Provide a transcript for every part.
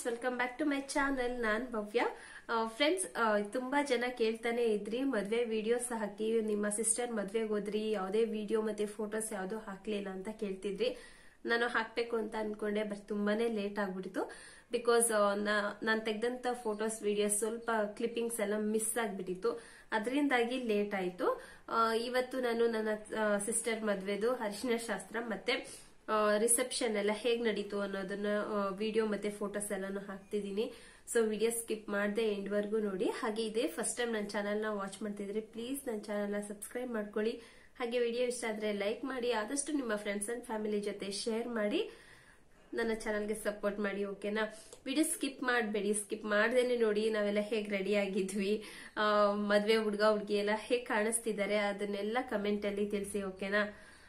Welcome back to my channel. ನಾನ್ Bhavya. Friends, ತುಂಬಾ ಜನ ಕೇಳ್ತಾನೆ ಇದ್ರಿ ಮದ್ವೆ ವಿಡಿಯೋಸ್ ಹಾಕಿ, ನಿಮ್ಮ ಸಿಸ್ಟರ್ ಮದ್ವೆಗೆ ಹೋದ್ರಿ, ಯಾವುದೇ ವಿಡಿಯೋ ಮತ್ತೆ ಫೋಟೋಸ್ ಯಾವ್ದು ಹಾಕ್ಲಿಲ್ಲ ಅಂತ ಕೇಳ್ತಿದ್ರಿ. ನಾನು ಹಾಕ್ಬೇಕು ಅಂತ ಅನ್ಕೊಂಡೆ, ಬಟ್ ತುಂಬಾನೇ ಲೇಟ್ ಆಗ್ಬಿಟ್ಟಿತ್ತು. ಬಿಕಾಸ್ ನಾನ್ ತೆಗ್ದಂತ ಫೋಟೋಸ್ ವಿಡಿಯೋಸ್ ಸ್ವಲ್ಪ ಕ್ಲಿಪ್ಪಿಂಗ್ಸ್ ಎಲ್ಲ ಮಿಸ್ ಆಗ್ಬಿಟ್ಟಿತ್ತು, ಅದರಿಂದಾಗಿ ಲೇಟ್ ಆಯ್ತು. ಇವತ್ತು ನಾನು ನನ್ನ ಸಿಸ್ಟರ್ ಮದ್ವೆದು ಅರಿಶಿನ ಶಾಸ್ತ್ರ ಮತ್ತೆ ರಿಸೆಪ್ಷನ್ ಎಲ್ಲ ಹೇಗ್ ನಡೀತು ಅನ್ನೋದನ್ನ ವಿಡಿಯೋ ಮತ್ತೆ ಫೋಟೋಸ್ ಎಲ್ಲಾನು ಹಾಕ್ತಿದೀನಿ. ಸೊ ವಿಡಿಯೋ ಸ್ಕಿಪ್ ಮಾಡದೆ ಎಂಡ್ ವರ್ಗೂ ನೋಡಿ. ಹಾಗೆ ಇದೇ ಫಸ್ಟ್ ಟೈಮ್ ನನ್ನ ಚಾನೆಲ್ ನ ವಾಚ್ ಮಾಡ್ತಿದ್ರೆ ಪ್ಲೀಸ್ ನನ್ನ ಚಾನೆಲ್ ನ ಸಬ್ಸ್ಕ್ರೈಬ್ ಮಾಡ್ಕೊಳ್ಳಿ. ಹಾಗೆ ವಿಡಿಯೋ ಇಷ್ಟ ಆದ್ರೆ ಲೈಕ್ ಮಾಡಿ, ಆದಷ್ಟು ನಿಮ್ಮ ಫ್ರೆಂಡ್ಸ್ ಅಂಡ್ ಫ್ಯಾಮಿಲಿ ಜೊತೆ ಶೇರ್ ಮಾಡಿ ನನ್ನ ಚಾನಲ್ಗೆ ಸಪೋರ್ಟ್ ಮಾಡಿ. ಓಕೆನಾ? ವಿಡಿಯೋ ಸ್ಕಿಪ್ ಮಾಡಬೇಡಿ, ಸ್ಕಿಪ್ ಮಾಡ್ದೇನೆ ನೋಡಿ ನಾವೆಲ್ಲ ಹೇಗ್ ರೆಡಿ ಆಗಿದ್ವಿ, ಮದ್ವೆ ಹುಡುಗ ಹುಡುಗಿ ಎಲ್ಲ ಹೇಗ್ ಕಾಣಿಸ್ತಿದ್ದಾರೆ ಅದನ್ನೆಲ್ಲ ಕಮೆಂಟ್ ಅಲ್ಲಿ ತಿಳಿಸಿ. ಓಕೆನಾ?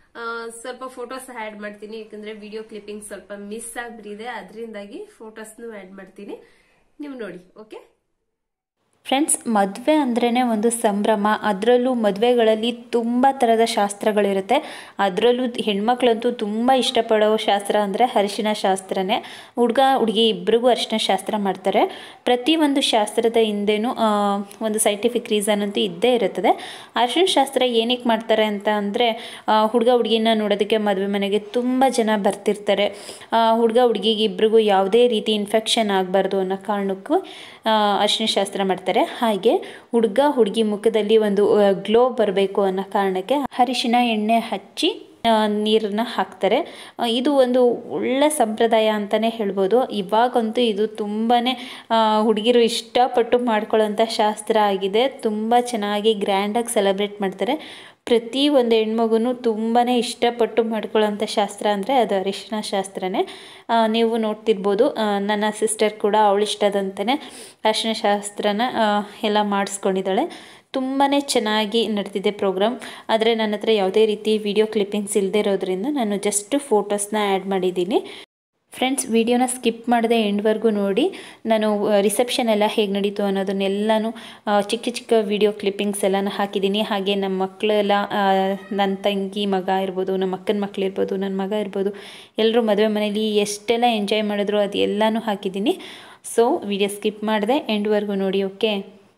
ಸ್ವಲ್ಪ ಫೋಟೋಸ್ ಆಡ್ ಮಾಡ್ತೀನಿ, ಯಾಕಂದ್ರೆ ವಿಡಿಯೋ ಕ್ಲಿಪ್ಪಿಂಗ್ ಸ್ವಲ್ಪ ಮಿಸ್ ಆಗ್ಬಿಟ್ಟಿದೆ, ಅದರಿಂದಾಗಿ ಫೋಟೋಸ್ನು ಆಡ್ ಮಾಡ್ತೀನಿ, ನೀವು ನೋಡಿ. ಓಕೆ ಫ್ರೆಂಡ್ಸ್, ಮದುವೆ ಅಂದ್ರೇ ಒಂದು ಸಂಭ್ರಮ. ಅದರಲ್ಲೂ ಮದುವೆಗಳಲ್ಲಿ ತುಂಬ ಥರದ ಶಾಸ್ತ್ರಗಳಿರುತ್ತೆ. ಅದರಲ್ಲೂ ಹೆಣ್ಮಕ್ಳಂತೂ ತುಂಬ ಇಷ್ಟಪಡೋ ಶಾಸ್ತ್ರ ಅಂದರೆ ಅರಿಶಿನ ಶಾಸ್ತ್ರನೇ. ಹುಡುಗ ಹುಡುಗಿ ಇಬ್ಬರಿಗೂ ಅರಿಶಿನ ಶಾಸ್ತ್ರ ಮಾಡ್ತಾರೆ. ಪ್ರತಿಯೊಂದು ಶಾಸ್ತ್ರದ ಹಿಂದೆನೂ ಒಂದು ಸೈಂಟಿಫಿಕ್ ರೀಸನ್ ಅಂತೂ ಇದ್ದೇ ಇರುತ್ತದೆ. ಅರಿಶಿನ ಶಾಸ್ತ್ರ ಏನಕ್ಕೆ ಮಾಡ್ತಾರೆ ಅಂತ ಅಂದರೆ, ಹುಡುಗ ಹುಡುಗಿನ ನೋಡೋದಕ್ಕೆ ಮದುವೆ ಮನೆಗೆ ತುಂಬ ಜನ ಬರ್ತಿರ್ತಾರೆ. ಹುಡುಗ ಹುಡುಗಿಗೆ ಇಬ್ಬರಿಗೂ ಯಾವುದೇ ರೀತಿ ಇನ್ಫೆಕ್ಷನ್ ಆಗಬಾರ್ದು ಅನ್ನೋ ಕಾರಣಕ್ಕೂ ಅರಿಶಿನ ಶಾಸ್ತ್ರ ಮಾಡ್ತಾರೆ. ಹಾಗೆ ಹುಡುಗ ಹುಡುಗಿ ಮುಖದಲ್ಲಿ ಒಂದು ಗ್ಲೋ ಬರಬೇಕು ಅನ್ನೋ ಕಾರಣಕ್ಕೆ ಅರಿಶಿನ ಎಣ್ಣೆ ಹಚ್ಚಿ ನೀರನ್ನ ಹಾಕ್ತಾರೆ. ಇದು ಒಂದು ಒಳ್ಳೆ ಸಂಪ್ರದಾಯ ಅಂತಲೇ ಹೇಳ್ಬೋದು. ಇವಾಗಂತೂ ಇದು ತುಂಬಾ ಹುಡುಗಿರು ಇಷ್ಟಪಟ್ಟು ಮಾಡ್ಕೊಳ್ಳೋಂಥ ಶಾಸ್ತ್ರ ಆಗಿದೆ. ತುಂಬ ಚೆನ್ನಾಗಿ ಗ್ರ್ಯಾಂಡಾಗಿ ಸೆಲೆಬ್ರೇಟ್ ಮಾಡ್ತಾರೆ. ಪ್ರತಿ ಒಂದು ಹೆಣ್ಮಗುನು ತುಂಬಾ ಇಷ್ಟಪಟ್ಟು ಮಾಡ್ಕೊಳ್ಳೋಂಥ ಶಾಸ್ತ್ರ ಅಂದರೆ ಅದು ಅರಿಶಿನ ಶಾಸ್ತ್ರನೇ. ನೀವು ನೋಡ್ತಿರ್ಬೋದು, ನನ್ನ ಸಿಸ್ಟರ್ ಕೂಡ ಅವಳಿಷ್ಟದಂತೆಯೇ ಅರಿಶಿನ ಶಾಸ್ತ್ರನ ಎಲ್ಲ ಮಾಡಿಸ್ಕೊಂಡಿದ್ದಾಳೆ. ತುಂಬಾ ಚೆನ್ನಾಗಿ ನಡೆದಿದೆ ಪ್ರೋಗ್ರಾಮ್. ಆದರೆ ನನ್ನ ಹತ್ರ ಯಾವುದೇ ರೀತಿ ವಿಡಿಯೋ ಕ್ಲಿಪ್ಪಿಂಗ್ಸ್ ಇಲ್ಲದೆ ಇರೋದ್ರಿಂದ ನಾನು ಜಸ್ಟ್ ಫೋಟೋಸ್ನ ಆ್ಯಡ್ ಮಾಡಿದ್ದೀನಿ. ಫ್ರೆಂಡ್ಸ್, ವಿಡಿಯೋನ ಸ್ಕಿಪ್ ಮಾಡದೆ ಎಂಡ್ವರೆಗೂ ನೋಡಿ. ನಾನು ರಿಸೆಪ್ಷನ್ ಎಲ್ಲ ಹೇಗೆ ನಡೀತು ಅನ್ನೋದನ್ನೆಲ್ಲನೂ ಚಿಕ್ಕ ಚಿಕ್ಕ ವಿಡಿಯೋ ಕ್ಲಿಪ್ಪಿಂಗ್ಸ್ ಎಲ್ಲನೂ ಹಾಕಿದ್ದೀನಿ. ಹಾಗೆ ನಮ್ಮ ಮಕ್ಕಳೆಲ್ಲ, ನನ್ನ ತಂಗಿ ಮಗ ಇರ್ಬೋದು, ನಮ್ಮ ಅಕ್ಕನ ಮಕ್ಕಳಿರ್ಬೋದು, ನನ್ನ ಮಗ ಇರ್ಬೋದು, ಎಲ್ಲರೂ ಮದುವೆ ಮನೇಲಿ ಎಷ್ಟೆಲ್ಲ ಎಂಜಾಯ್ ಮಾಡಿದ್ರು ಅದು ಎಲ್ಲನೂ ಹಾಕಿದ್ದೀನಿ. ಸೊ ವಿಡಿಯೋ ಸ್ಕಿಪ್ ಮಾಡದೆ ಎಂಡ್ವರೆಗೂ ನೋಡಿ. ಓಕೆ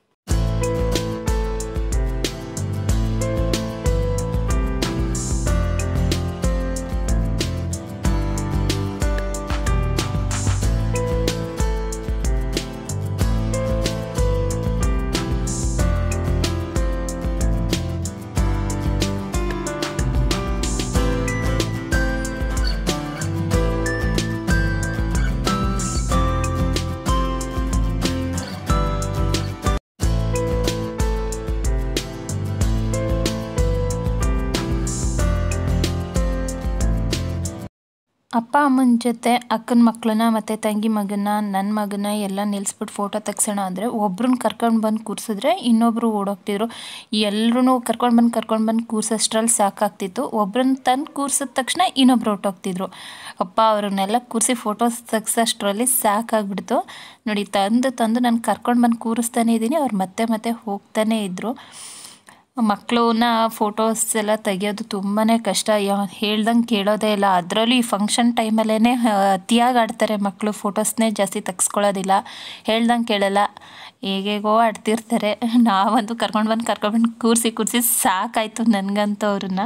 ಅಪ್ಪ ಅಮ್ಮನ ಜೊತೆ ಅಕ್ಕನ ಮಕ್ಕಳನ್ನ ಮತ್ತು ತಂಗಿ ಮಗನ, ನನ್ನ ಮಗನ ಎಲ್ಲ ನಿಲ್ಲಿಸ್ಬಿಟ್ಟು ಫೋಟೋ ತೆಗ್ಸೋಣ ಅಂದರೆ ಒಬ್ರನ್ನ ಕರ್ಕೊಂಡು ಬಂದು ಕೂರಿಸಿದ್ರೆ ಇನ್ನೊಬ್ಬರು ಓಡೋಗ್ತಿದ್ರು. ಎಲ್ಲರೂ ಕರ್ಕೊಂಡು ಬಂದು ಕೂರ್ಸೋಷ್ಟ್ರಲ್ಲಿ ಸಾಕಾಗ್ತಿತ್ತು. ಒಬ್ರನ್ನ ತಂದು ಕೂರ್ಸಿದ ತಕ್ಷಣ ಇನ್ನೊಬ್ರು ಹೊರ್ಟೋಗ್ತಿದ್ರು. ಅಪ್ಪ ಅವ್ರನ್ನೆಲ್ಲ ಕೂರಿಸಿ ಫೋಟೋಸ್ ತೆಗ್ಸೋಷ್ಟ್ರಲ್ಲಿ ಸಾಕಾಗ್ಬಿಡ್ತು. ನೋಡಿ, ತಂದು ನಾನು ಕರ್ಕೊಂಡು ಬಂದು ಕೂರಿಸ್ತಾನೆ ಇದ್ದೀನಿ, ಅವ್ರು ಮತ್ತೆ ಹೋಗ್ತಾನೇ ಇದ್ದರು. ಮಕ್ಕಳನ್ನ ಫೋಟೋಸ್ ಎಲ್ಲ ತೆಗಿಯೋದು ತುಂಬಾ ಕಷ್ಟ. ಹೇಳ್ದಂಗೆ ಕೇಳೋದೇ ಇಲ್ಲ. ಅದರಲ್ಲೂ ಈ ಫಂಕ್ಷನ್ ಟೈಮಲ್ಲೇ ಅತಿಯಾಗಿ ಆಡ್ತಾರೆ ಮಕ್ಕಳು. ಫೋಟೋಸ್ನೇ ಜಾಸ್ತಿ ತೆಗ್ಸ್ಕೊಳ್ಳೋದಿಲ್ಲ, ಹೇಳ್ದಂಗೆ ಕೇಳಲ್ಲ, ಹೇಗೇಗೋ ಆಡ್ತಿರ್ತಾರೆ. ನಾವಂತೂ ಕರ್ಕೊಂಡು ಬಂದು ಕೂರಿಸಿ ಸಾಕಾಯಿತು ನನಗಂತೂ ಅವ್ರನ್ನ.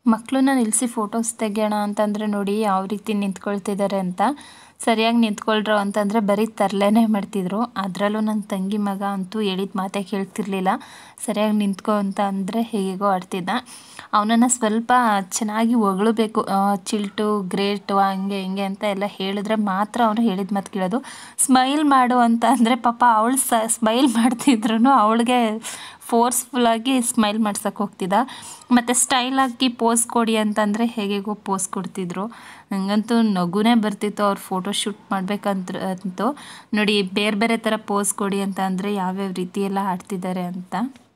ಮಕ್ಕಳನ್ನ ನಿಲ್ಲಿಸಿ ಫೋಟೋಸ್ ತೆಗೆಯೋಣ ಅಂತಂದರೆ ನೋಡಿ ಯಾವ ರೀತಿ ನಿಂತ್ಕೊಳ್ತಿದ್ದಾರೆ ಅಂತ. ಸರಿಯಾಗಿ ನಿಂತ್ಕೊಳ್ರೋ ಅಂತಂದರೆ ಬರೀ ತರಲೇನೆ ಮಾಡ್ತಿದ್ರು. ಅದರಲ್ಲೂ ನನ್ನ ತಂಗಿ ಮಗ ಅಂತೂ ಹೇಳಿದ ಮಾತೇ ಕೇಳ್ತಿರ್ಲಿಲ್ಲ. ಸರಿಯಾಗಿ ನಿಂತ್ಕೊ ಅಂತ ಅಂದರೆ ಹೇಗೋ ಆಡ್ತಿದ್ದ. ಅವನನ್ನು ಸ್ವಲ್ಪ ಚೆನ್ನಾಗಿ ಹೊಗಳಬೇಕು, ಚಿಲ್ಟು ಗ್ರೇಟು ಹಂಗೆ ಹಿಂಗೆ ಅಂತ ಎಲ್ಲ ಹೇಳಿದ್ರೆ ಮಾತ್ರ ಅವನು ಹೇಳಿದ ಮಾತು ಕೇಳೋದು. ಸ್ಮೈಲ್ ಮಾಡು ಅಂತ ಅಂದರೆ ಪಾಪ ಅವಳು ಸ್ಮೈಲ್ ಮಾಡ್ತಿದ್ರು ಅವಳಿಗೆ ಫೋರ್ಸ್ಫುಲ್ಲಾಗಿ ಸ್ಮೈಲ್ ಮಾಡ್ಸೋಕೆ ಹೋಗ್ತಿದ್ದ. ಮತ್ತು ಸ್ಟೈಲಾಗಿ ಪೋಸ್ ಕೊಡಿ ಅಂತಂದರೆ ಹೇಗೆಗೋ ಪೋಸ್ ಕೊಡ್ತಿದ್ರು. ನನಗಂತೂ ನಗುನೇ ಬರ್ತಿತ್ತು ಅವ್ರು ಫೋಟೋ ಶೂಟ್ ಮಾಡ್ಬೇಕಂತೂ. ನೋಡಿ ಬೇರೆ ಬೇರೆ ಥರ ಪೋಸ್ ಕೊಡಿ ಅಂತ ಅಂದರೆ ಯಾವ್ಯಾವ ರೀತಿ ಎಲ್ಲ ಆಡ್ತಿದ್ದಾರೆ ಅಂತ.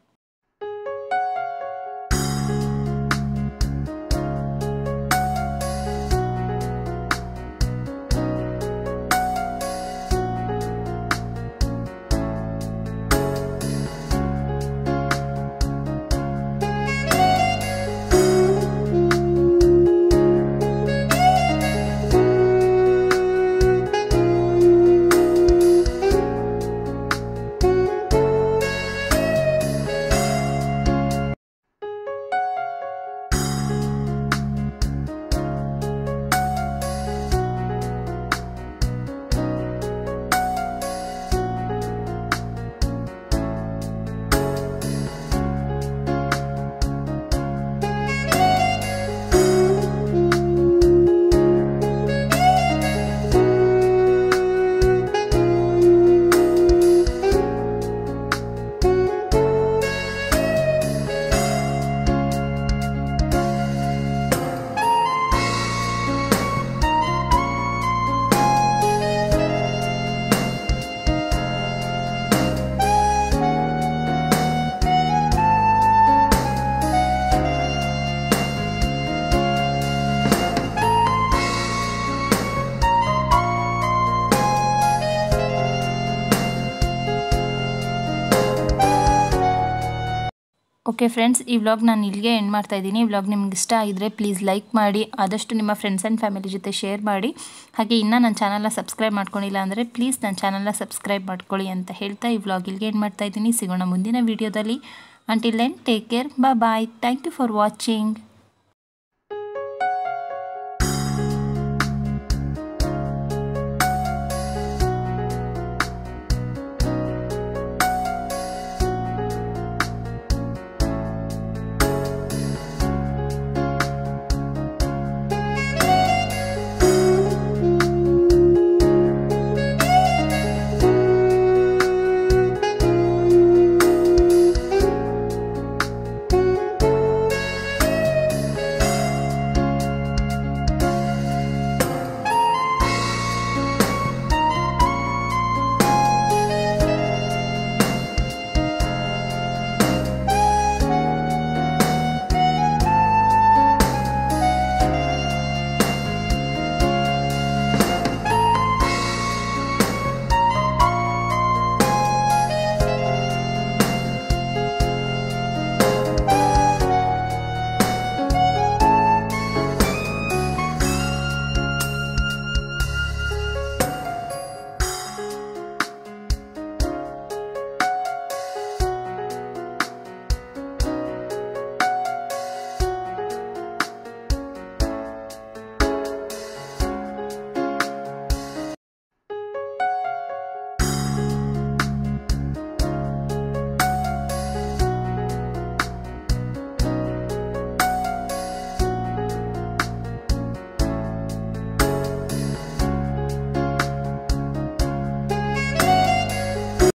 ಓಕೆ ಫ್ರೆಂಡ್ಸ್, ಈ ವ್ಲಾಗ್ ನಾನು ಇಲ್ಲಿಗೆ ಎಂಡ್ ಮಾಡ್ತಾ ಇದ್ದೀನಿ. ಈ ವ್ಲಾಗ್ ನಿಮ್ಗೆ ಇಷ್ಟ ಆಗಿದ್ರೆ ಪ್ಲೀಸ್ ಲೈಕ್ ಮಾಡಿ, ಆದಷ್ಟು ನಿಮ್ಮ ಫ್ರೆಂಡ್ಸ್ ಆ್ಯಂಡ್ ಫ್ಯಾಮಿಲಿ ಜೊತೆ ಶೇರ್ ಮಾಡಿ. ಹಾಗೆ ಇನ್ನೂ ನನ್ನ ಚಾನಲ್ನ ಸಬ್ಸ್ಕ್ರೈಬ್ ಮಾಡ್ಕೊಂಡಿಲ್ಲ ಅಂದರೆ ಪ್ಲೀಸ್ ನನ್ನ ಚಾನಲ್ನ ಸಬ್ಸ್ಕ್ರೈಬ್ ಮಾಡ್ಕೊಳ್ಳಿ ಅಂತ ಹೇಳ್ತಾ ಈ ವ್ಲಾಗ್ ಇಲ್ಲಿಗೆ ಎಂಡ್ ಮಾಡ್ತಾ ಇದ್ದೀನಿ. ಸಿಗೋಣ ಮುಂದಿನ ವೀಡಿಯೋದಲ್ಲಿ. Until then take care, bye. Thank you for watching.